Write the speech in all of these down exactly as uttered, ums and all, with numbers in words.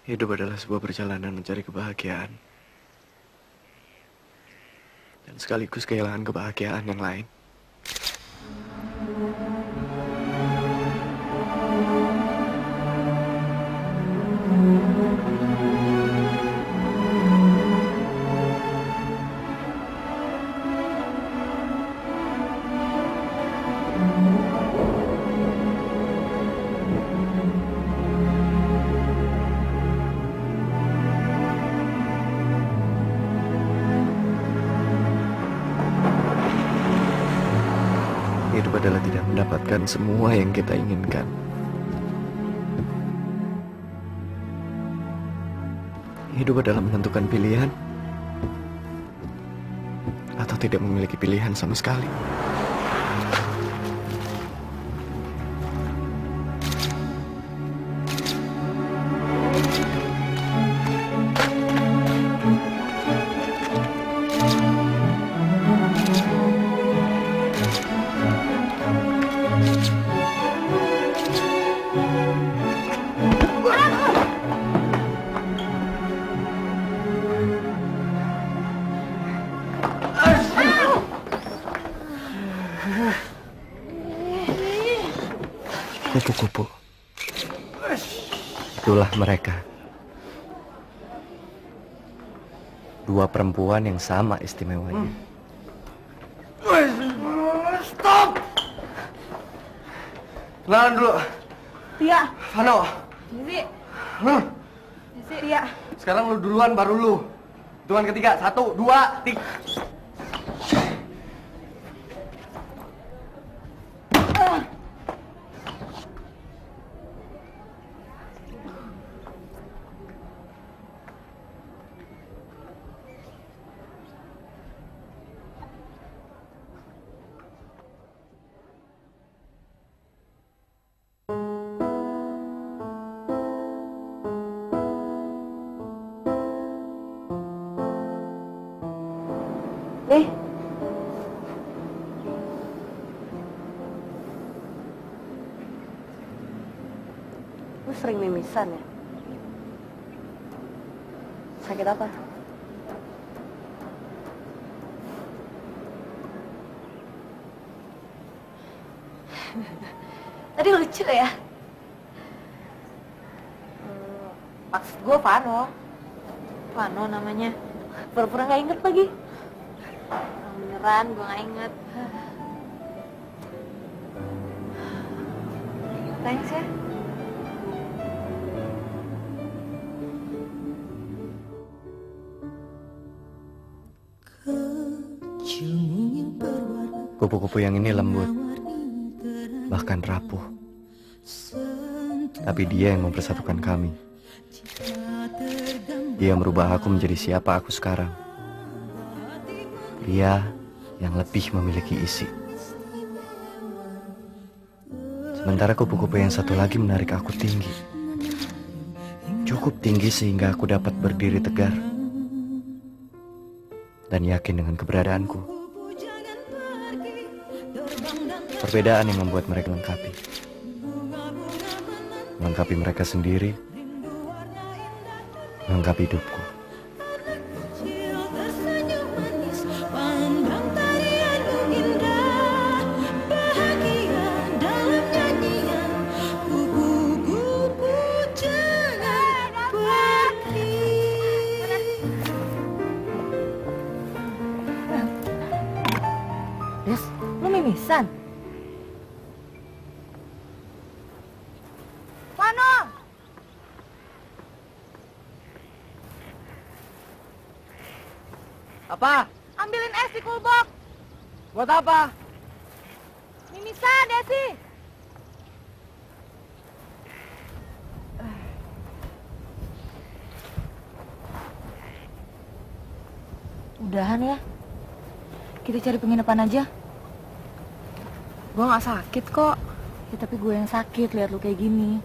Hidup adalah sebuah perjalanan mencari kebahagiaan. Dan sekaligus kehilangan kebahagiaan yang lain. Hidup adalah tidak mendapatkan semua yang kita inginkan. Hidup adalah menentukan pilihan atau tidak memiliki pilihan sama sekali. Kupu-kupu. Itulah mereka. Dua perempuan yang sama istimewanya. Stop! Kenalan dulu. Tia. Vano. Desi. Hmm. Desi, Tia. Sekarang lu duluan baru lu. Hitungan ketiga. Satu, dua, tiga. Eh. Lu sering mimisan ya? Sakit apa? Tadi lucu ya? Hmm, maksud gue Vano. Vano namanya. Pura-pura gak inget lagi. Beneran, gue gak inget. Thanks ya. Kupu-kupu yang ini lembut, bahkan rapuh. Tapi dia yang mempersatukan kami. Dia merubah aku menjadi siapa aku sekarang. Dia yang lebih memiliki isi. Sementara kupu-kupu yang satu lagi menarik aku tinggi. Cukup tinggi sehingga aku dapat berdiri tegar. Dan yakin dengan keberadaanku. Perbedaan yang membuat mereka lengkapi. Melengkapi mereka sendiri. Melengkapi hidupku. Des, lu mimisan? Vano! Apa? Ambilin es di kulbok. Buat apa? Mimisan, Desi. Udahan ya. Kita cari penginapan aja. Gue gak sakit kok. Ya tapi gue yang sakit lihat lu kayak gini.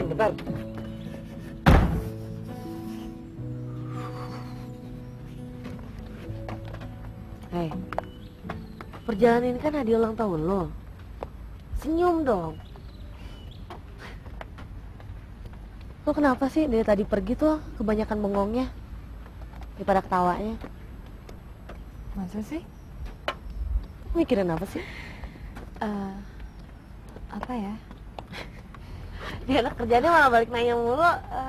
bentar. Hei, perjalanan ini kan hadiah ulang tahun lo. Senyum dong. Lo kenapa sih dari tadi pergi tuh kebanyakan bengongnya daripada ketawanya? Masa sih? Mikirin apa sih? Eh, apa ya? Dia anak kerjanya malah balik nanya mulu. Uh.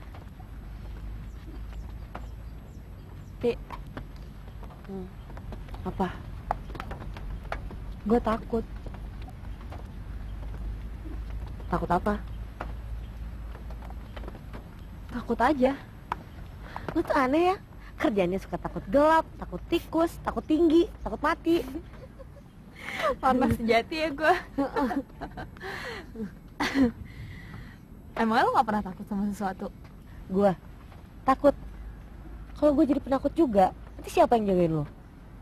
Pi, Hmm. Apa? gue takut. Takut apa? Takut aja. Lu tuh aneh ya. Kerjanya suka takut gelap, takut tikus, takut tinggi, takut mati. Panas sejati ya gue. Emang lo gak pernah takut sama sesuatu? Gua takut. Kalau gue jadi penakut juga, nanti siapa yang jagain lo?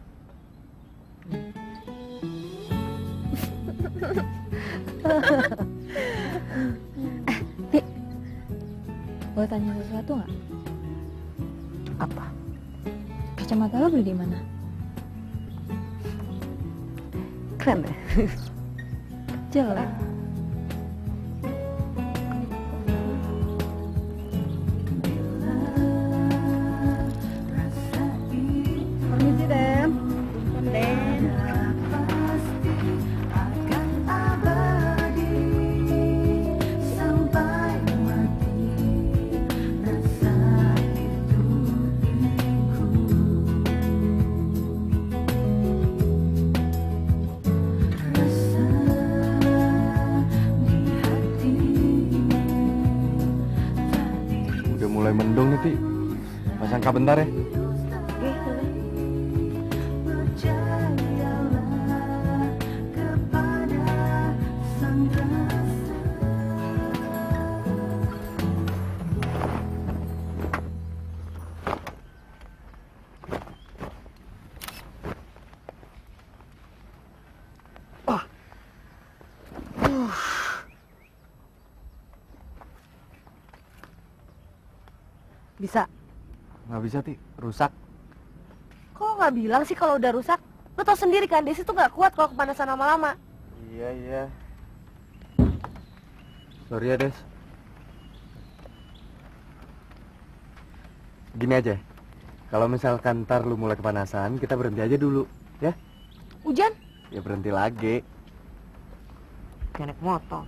Pi, boleh tanya sesuatu nggak? Apa? Kacamata lo beli di mana? Keren deh. Jelas. Permisi, Den. Den. Udah mulai mendung nih, Ti. Pasang kap bentar ya. Oke, udah. Bisa. Nggak bisa, Ti. Rusak. Kok lo nggak bilang sih kalau udah rusak? Lo tau sendiri kan, Desi tuh nggak kuat kalau kepanasan lama-lama. Iya, iya. Sorry ya, Des. Gini aja. Kalau misalkan ntar lu mulai kepanasan, kita berhenti aja dulu, ya? Hujan? Ya berhenti lagi. Kayak naik motor.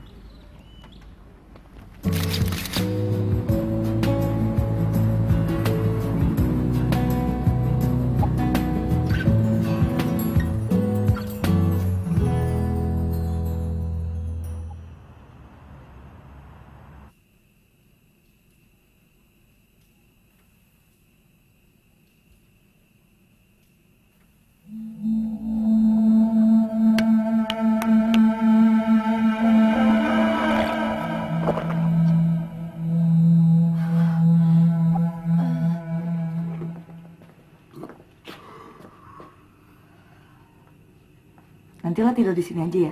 Nanti lo tidur di sini aja ya.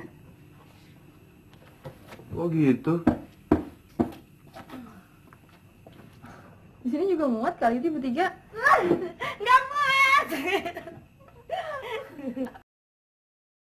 Oh gitu. Di sini juga muat kali itu bertiga. Nggak muat.